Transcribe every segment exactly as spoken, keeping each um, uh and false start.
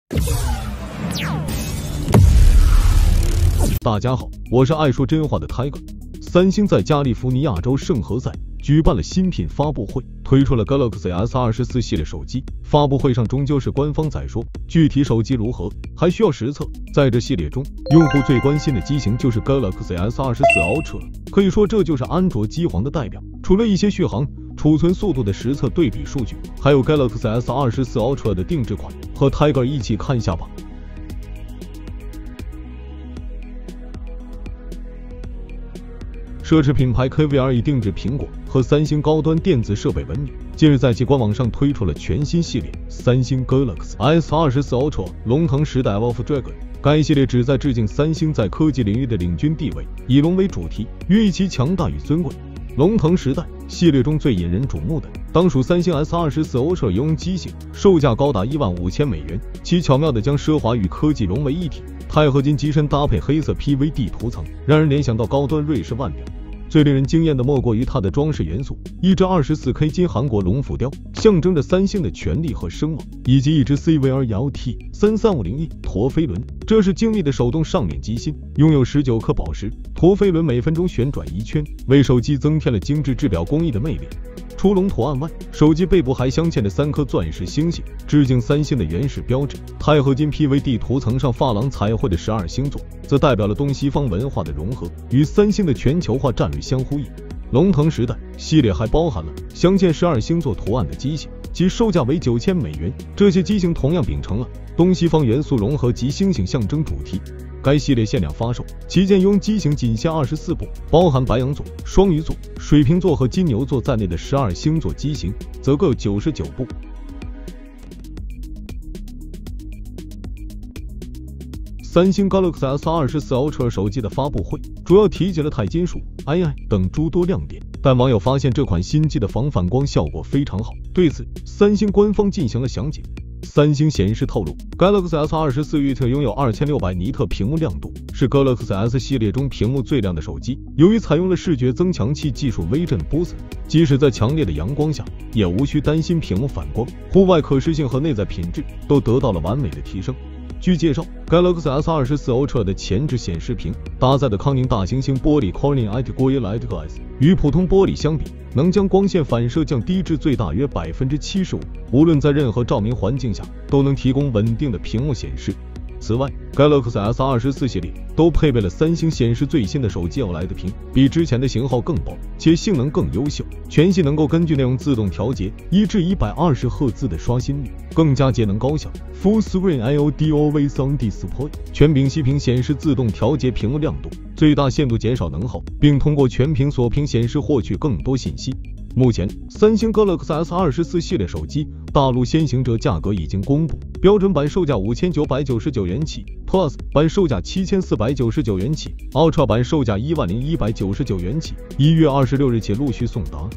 大家好，我是爱说真话的 Tiger。三星在加利福尼亚州圣何塞举办了新品发布会，推出了 Galaxy S 二十四 系列手机。发布会上终究是官方在说，具体手机如何还需要实测。在这系列中，用户最关心的机型就是 Galaxy S 二十四 Ultra， 可以说这就是安卓机皇的代表。除了一些续航、储存速度的实测对比数据，还有 Galaxy S 二十四 Ultra 的定制款，和 Tiger 一起看一下吧。奢侈品牌 K V R 以定制苹果和三星高端电子设备闻名，近日在其官网上推出了全新系列三星 Galaxy S 二十四 Ultra 龙腾时代 Wolf Dragon。该系列旨在致敬三星在科技领域的领军地位，以龙为主题，寓意其强大与尊贵。龙腾时代系列中最引人瞩目的，当属三星 S 二十四 Ultra 游泳机型，售价高达一万五千美元。其巧妙地将奢华与科技融为一体，钛合金机身搭配黑色 P V D 涂层，让人联想到高端瑞士腕表。最令人惊艳的莫过于它的装饰元素，一只 二十四K 金韩国龙浮雕，象征着三星的权力和声望，以及一只 C V R L T 三三五零 E 陀飞轮，这是精密的手动上脸机芯，拥有十九颗宝石，陀飞轮每分钟旋转一圈，为手机增添了精致制表工艺的魅力。除龙图案外，手机背部还镶嵌着三颗钻石星星，致敬三星的原始标志。钛合金 P V D 涂层上珐琅彩绘的十二星座，则代表了东西方文化的融合，与三星的全球化战略相呼应。龙腾时代系列还包含了镶嵌十二星座图案的机型，其售价为九千美元。这些机型同样秉承了东西方元素融合及星星象征主题。该系列限量发售，旗舰拥机型仅限二十四部，包含白羊座、双鱼座、水瓶座和金牛座在内的十二星座机型则各有九十九部。三星 Galaxy S 二十四 Ultra 手机的发布会主要提及了钛金属、I I 等诸多亮点，但网友发现这款新机的防反光效果非常好，对此三星官方进行了详解。三星显示透露 ，Galaxy S 二十四 Ultra 拥有二千六百尼特屏幕亮度，是 Galaxy S 系列中屏幕最亮的手机。由于采用了视觉增强器技术微震 Boost， 即使在强烈的阳光下，也无需担心屏幕反光，户外可视性和内在品质都得到了完美的提升。据介绍 ，Galaxy S 二十四 Ultra 的前置显示屏搭载的康宁大猩猩玻璃 Corning I T Gorilla Light Glass， 与普通玻璃相比，能将光线反射降低至最大约 百分之七十五， 无论在任何照明环境下都能提供稳定的屏幕显示。此外 ，Galaxy S 二十四 系列都配备了三星显示最新的手机 O L E D 屏，比之前的型号更薄，且性能更优秀。全系能够根据内容自动调节一至一百二十赫兹的刷新率，更加节能高效。Full Screen I O D Always On Display 全屏息屏显示自动调节屏幕亮度，最大限度减少能耗，并通过全屏锁屏显示获取更多信息。目前，三星 Galaxy S 二十四 系列手机大陆先行者价格已经公布，标准版售价五千九百九十九元起 ，Plus 版售价七千四百九十九元起 ，Ultra 版售价一万零一百九十九元起，一月二十六日起陆续送达。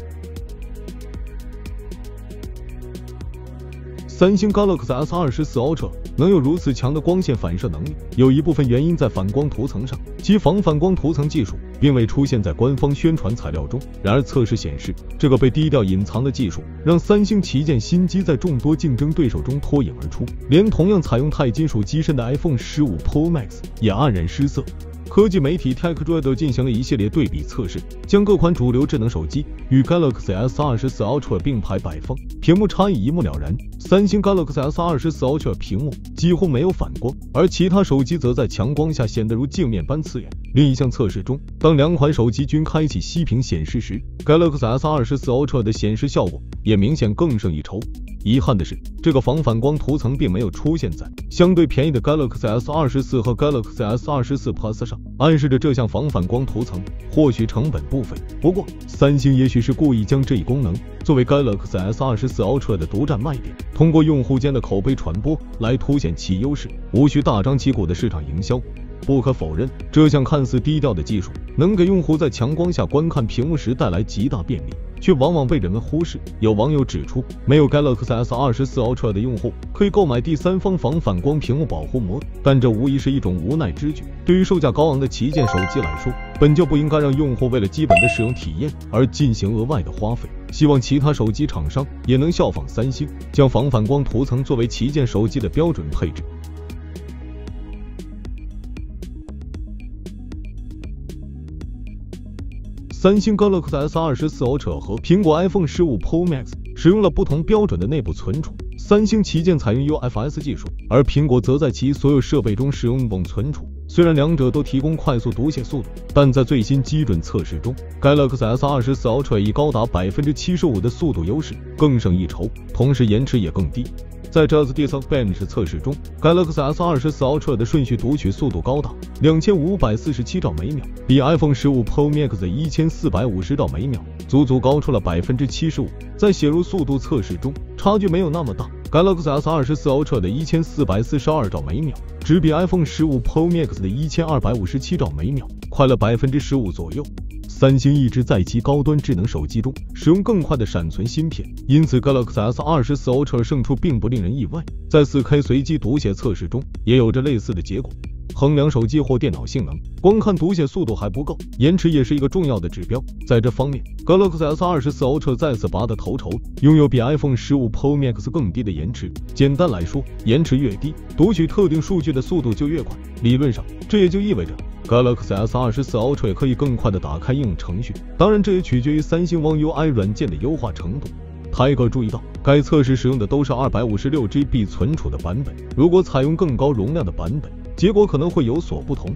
三星 Galaxy S 二十四 Ultra 能有如此强的光线反射能力，有一部分原因在反光涂层上，其防反光涂层技术并未出现在官方宣传材料中。然而测试显示，这个被低调隐藏的技术让三星旗舰新机在众多竞争对手中脱颖而出，连同样采用钛金属机身的 iPhone 十五 Pro Max 也黯然失色。科技媒体 TechDroid 进行了一系列对比测试，将各款主流智能手机与 Galaxy S 二十四 Ultra 并排摆放，屏幕差异一目了然。三星 Galaxy S 二十四 Ultra 屏幕几乎没有反光，而其他手机则在强光下显得如镜面般刺眼。另一项测试中，当两款手机均开启息屏显示时 ，Galaxy S 二十四 Ultra 的显示效果也明显更胜一筹。遗憾的是，这个防反光涂层并没有出现在相对便宜的 Galaxy S 二十四和 Galaxy S 二十四 Plus 上，暗示着这项防反光涂层或许成本不菲。不过，三星也许是故意将这一功能作为 Galaxy S 二十四 Ultra 的独占卖点，通过用户间的口碑传播来凸显其优势，无需大张旗鼓的市场营销。不可否认，这项看似低调的技术能给用户在强光下观看屏幕时带来极大便利。 却往往被人们忽视。有网友指出，没有 Galaxy S 二十四 Ultra 的用户可以购买第三方防反光屏幕保护膜，但这无疑是一种无奈之举。对于售价高昂的旗舰手机来说，本就不应该让用户为了基本的使用体验而进行额外的花费。希望其他手机厂商也能效仿三星，将防反光涂层作为旗舰手机的标准配置。三星 Galaxy S 二十四 Ultra 和苹果 iPhone 十五 Pro Max 使用了不同标准的内部存储，三星旗舰采用 U F S 技术，而苹果则在其所有设备中使用瓮存储。虽然两者都提供快速读写速度，但在最新基准测试中 ，Galaxy S 二十四 Ultra 以高达 百分之七十五 的速度优势更胜一筹，同时延迟也更低。在 Just Disadvantage 测试中 ，Galaxy S 二十四 Ultra 的顺序读取速度高达两千五百四十七兆每秒，比 iPhone 十五 Pro Max 的一千四百五十兆每秒足足高出了 百分之七十五。在写入速度测试中，差距没有那么大。Galaxy S 二十四 Ultra 的一千四百四十二兆每秒，只比 iPhone 十五 Pro Max 的一千二百五十七兆每秒快了 百分之十五 左右。三星一直在其高端智能手机中使用更快的闪存芯片，因此 Galaxy S 二十四 Ultra 胜出并不令人意外。在 四K 随机读写测试中，也有着类似的结果。衡量手机或电脑性能，光看读写速度还不够，延迟也是一个重要的指标。在这方面 ，Galaxy S 二十四 Ultra 再次拔得头筹，拥有比 iPhone 十五 Pro Max 更低的延迟。简单来说，延迟越低，读取特定数据的速度就越快。理论上，这也就意味着 Galaxy S 二十四 Ultra 可以更快地打开应用程序。当然，这也取决于三星 One U I 软件的优化程度。Tiger 注意到，该测试使用的都是 二百五十六 G B 存储的版本，如果采用更高容量的版本，结果可能会有所不同。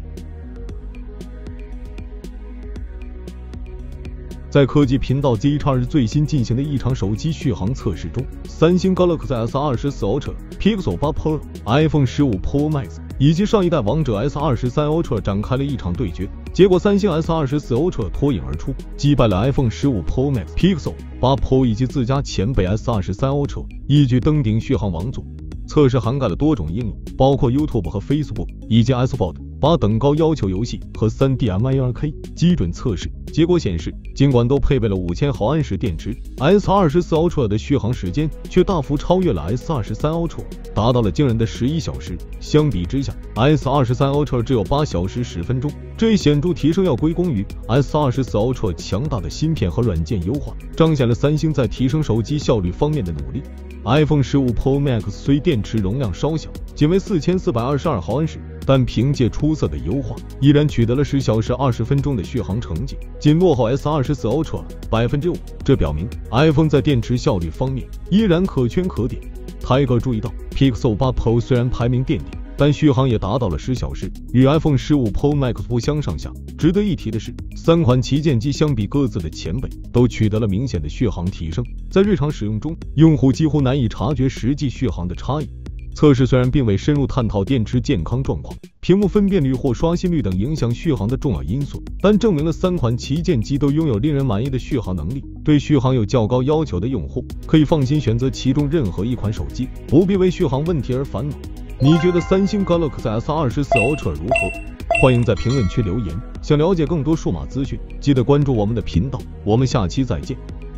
在科技频道 Z X 日最新进行的一场手机续航测试中，三星 Galaxy S 二十四 Ultra、Pixel 八 Pro、iPhone 十五 Pro Max 以及上一代王者 S 二十三 Ultra 展开了一场对决。结果，三星 S 二十四 Ultra 脱颖而出，击败了 iPhone 十五 Pro Max、Pixel 八 Pro 以及自家前辈 S 二十三 Ultra， 一举登顶续航王座。测试涵盖了多种应用，包括 YouTube 和 Facebook 以及 Xbox 八等高要求游戏和 三 D M A R K 基准测试。结果显示，尽管都配备了五千毫安时电池 ，S 二十四 Ultra 的续航时间却大幅超越了 S 二十三 Ultra， 达到了惊人的十一小时。相比之下 ，S 二十三 Ultra 只有八小时十分钟。这一显著提升要归功于 S 二十四 Ultra 强大的芯片和软件优化，彰显了三星在提升手机效率方面的努力。iPhone 十五 Pro Max 虽电池容量稍小，仅为四千四百二十二毫安时，但凭借出色的优化，依然取得了十小时二十分钟的续航成绩，仅落后 S 二十四 Ultra 百分之五。这表明 iPhone 在电池效率方面依然可圈可点。Tiger 注意到 ，Pixel 八 Pro 虽然排名垫底，但续航也达到了十小时，与 iPhone 十五 Pro Max 不相上下。值得一提的是，三款旗舰机相比各自的前辈，都取得了明显的续航提升。在日常使用中，用户几乎难以察觉实际续航的差异。测试虽然并未深入探讨电池健康状况、屏幕分辨率或刷新率等影响续航的重要因素，但证明了三款旗舰机都拥有令人满意的续航能力。对续航有较高要求的用户，可以放心选择其中任何一款手机，不必为续航问题而烦恼。你觉得三星 Galaxy S 二十四 Ultra 如何？欢迎在评论区留言。想了解更多数码资讯，记得关注我们的频道。我们下期再见。